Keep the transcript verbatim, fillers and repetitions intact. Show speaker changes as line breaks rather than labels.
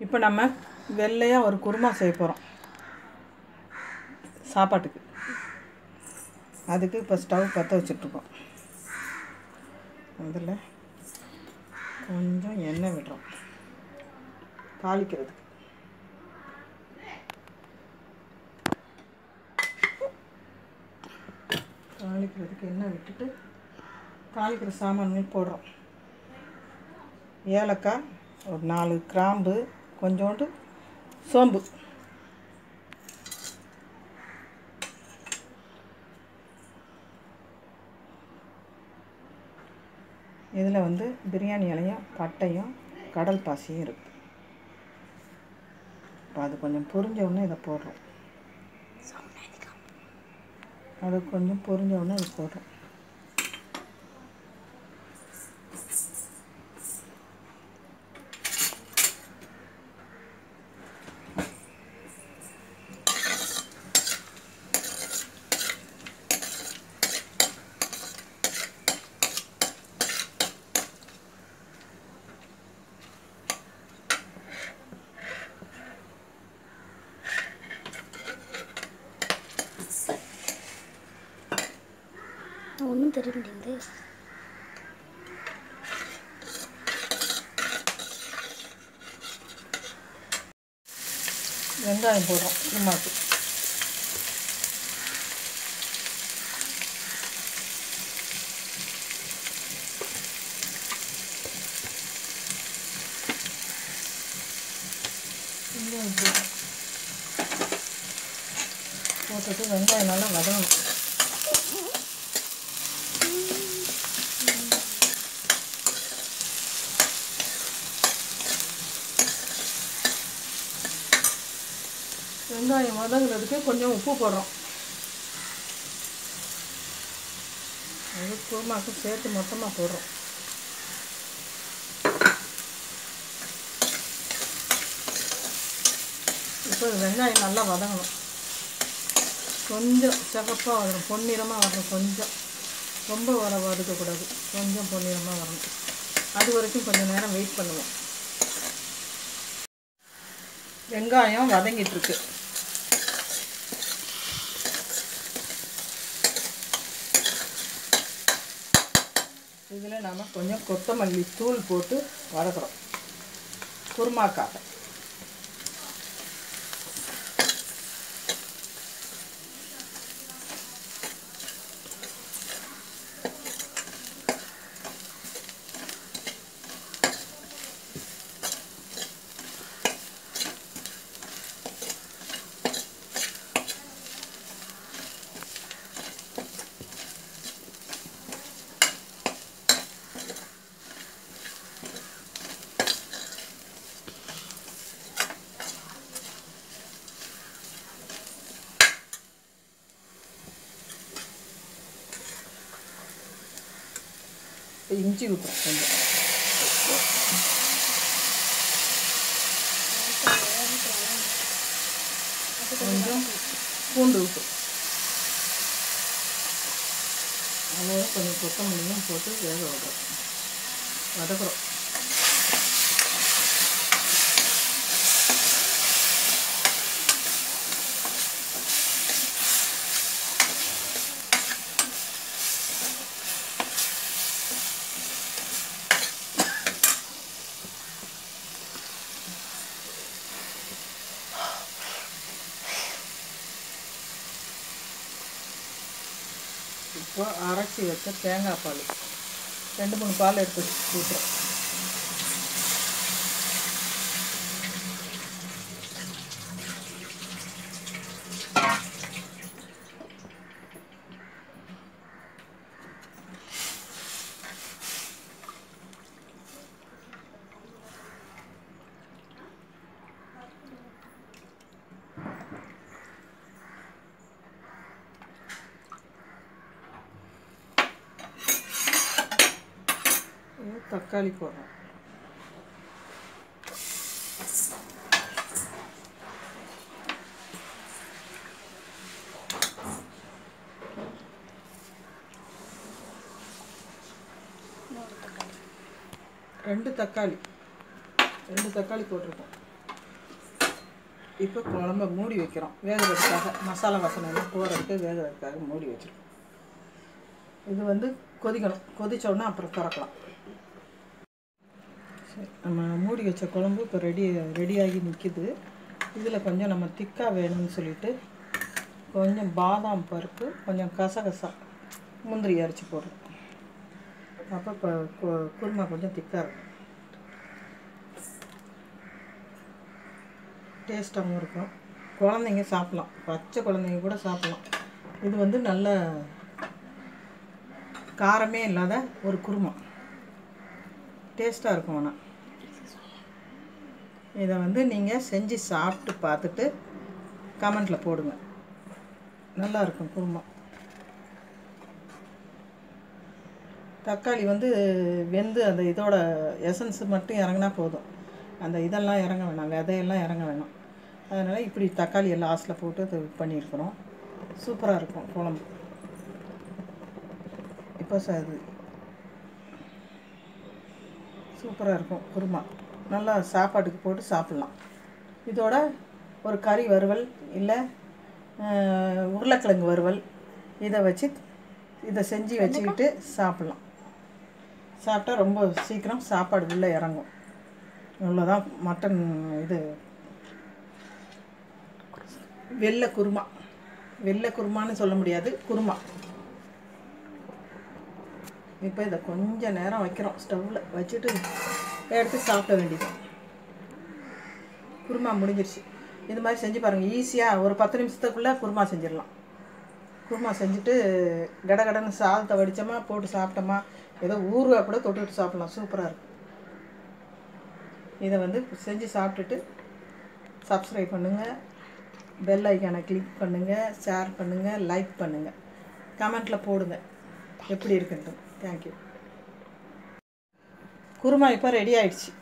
இப்போ நம்ம வெள்ளையாக ஒரு குருமா செய்ய போகிறோம் சாப்பாட்டுக்கு. அதுக்கு இப்போ ஸ்டவ் பற்ற வச்சுட்ருக்கோம். அதில் கொஞ்சம் எண்ணெய் விடுறோம் தாளிக்கிறதுக்கு. தாளிக்கிறதுக்கு எண்ணெய் விட்டுட்டு தாளிக்கிற சாமான்கள் போடுறோம். ஏலக்காய், ஒரு நாலு கிராம்பு, கொஞ்சோண்டு சோம்பு, இதில் வந்து பிரியாணி இலையும் பட்டையும் கடல் பாசியும் இருக்குது. இப்போ அது கொஞ்சம் பொரிஞ்ச உடனே இதை போடுறோம். அது கொஞ்சம் பொரிஞ்ச உடனே இதை போடுறோம்.
ஒன்றும் தெரிய மாட்டேங்குது.
வெங்காயம் போடுறோம் குருமாக்கு. வெங்காயம் போடுறோம். போட்டுட்டு வெங்காயம் நல்லா வதங்கணும். வெங்காயம் வதங்குறதுக்கு கொஞ்சம் உப்பு போடுறோம். அது குருமாக்கு சேர்த்து மொத்தமாக போடுறோம். இப்போ வெங்காயம் நல்லா வதங்கணும். கொஞ்சம் சிகப்பாக வரணும், பொன்னிறமாக வரணும். கொஞ்சம் ரொம்ப வர வதக்கக்கூடாது, கொஞ்சம் பொன்னிறமாக வரணும். அது வரைக்கும் கொஞ்சம் நேரம் வெயிட் பண்ணுவோம். வெங்காயம் வதங்கிட்டுருக்கு. இதில் நாம் கொஞ்சம் கொத்தமல்லி தூள் போட்டு வதக்குறோம் குருமாக்காக. இஞ்சி ஊற்றுறோம் கொஞ்சம். கொஞ்சம் பூண்டு ஊற்றும். அதோட கொஞ்சம் கொத்தமல்லியும் போட்டு வேக விடுறோம், வதக்குறோம். இப்போ அரைச்சி வச்ச தேங்காய் பால் ரெண்டு மூணு பால் எடுத்து ஊற்றுறோம். தக்காளி போடுறோம். ரெண்டு தக்காளி ரெண்டு தக்காளி போட்டிருக்கோம். இப்போ குழம்ப மூடி வைக்கிறோம் வேகிறதுக்காக, மசாலா வாசனை எல்லாம் போகிறதுக்கு வேகிறதுக்காக மூடி வச்சிருக்கோம். இது வந்து கொதிக்கணும், கொதிச்சோடனே அப்புறம் திறக்கலாம். சரி, நம்ம மூடி வச்ச குழம்பு இப்போ ரெடி ரெடியாகி நிற்கிது. இதில் கொஞ்சம் நம்ம திக்காக வேணும்னு சொல்லிட்டு கொஞ்சம் பாதாம் பருப்பு, கொஞ்சம் கசகசா, முந்திரி அரைச்சி போடுறோம். அப்போ இப்போ குருமா கொஞ்சம் திக்காக இருக்கும், டேஸ்ட்டாகவும் இருக்கும். குழந்தைங்க சாப்பிட்லாம், பச்சை குழந்தைங்க கூட சாப்பிட்லாம். இது வந்து நல்ல காரமே இல்லாத ஒரு குருமா, டேஸ்ட்டாக இருக்கும். ஆனால் இதை வந்து நீங்கள் செஞ்சு சாப்பிட்டு பார்த்துட்டு கமெண்ட்டில் போடுங்க. நல்லாயிருக்கும் குருமா. தக்காளி வந்து வெந்து அந்த இதோட எசன்ஸ் மட்டும் இறங்கினா போதும், அந்த இதெல்லாம் இறங்க வேணாம், விதையெல்லாம் இறங்க வேணாம். அதனால் இப்படி தக்காளி எல்லாம் லாஸ்ட்டில் போட்டு இது பண்ணியிருக்கிறோம். சூப்பராக இருக்கும் குழம்பு. இப்போ ச இது சூப்பராக இருக்கும் குருமா, நல்லா சாப்பாட்டுக்கு போட்டு சாப்பிட்லாம். இதோட ஒரு கறி வறுவல் இல்லை உருளைக்கிழங்கு வறுவல் இதை வச்சு இதை செஞ்சு வச்சுக்கிட்டு சாப்பிட்லாம். சாப்பிட்டா ரொம்ப சீக்கிரம் சாப்பாடு உள்ளே இறங்கும். இவ்வளோதான் மட்டன் இது வெள்ளை குருமா. வெள்ளை குருமான்னு சொல்ல முடியாது, குருமா. இப்போ இதை கொஞ்சம் நேரம் வைக்கிறோம், ஸ்டவ்வில் வச்சுட்டு எடுத்து சாப்பிட வேண்டியது. குருமா முடிஞ்சிருச்சு. இது மாதிரி செஞ்சு பாருங்கள், ஈஸியாக ஒரு பத்து நிமிஷத்துக்குள்ளே குருமா செஞ்சிடலாம். குருமா செஞ்சுட்டு கடகடன்னு சாதத்தை வடித்தோமா போட்டு சாப்பிட்டோமா, ஏதோ ஊறுகாய் கூட தொட்டுக்கிட்டு சாப்பிட்லாம், சூப்பராக இருக்கும். இதை வந்து செஞ்சு சாப்பிட்டுட்டு சப்ஸ்கிரைப் பண்ணுங்கள், பெல் ஐக்கானை கிளிக் பண்ணுங்கள், ஷேர் பண்ணுங்கள், லைக் பண்ணுங்கள், கமெண்ட்டில் போடுங்க எப்படி இருக்குன்ட்டு. தேங்க்யூ. குருமா இப்போ ரெடி ஆயிடுச்சு.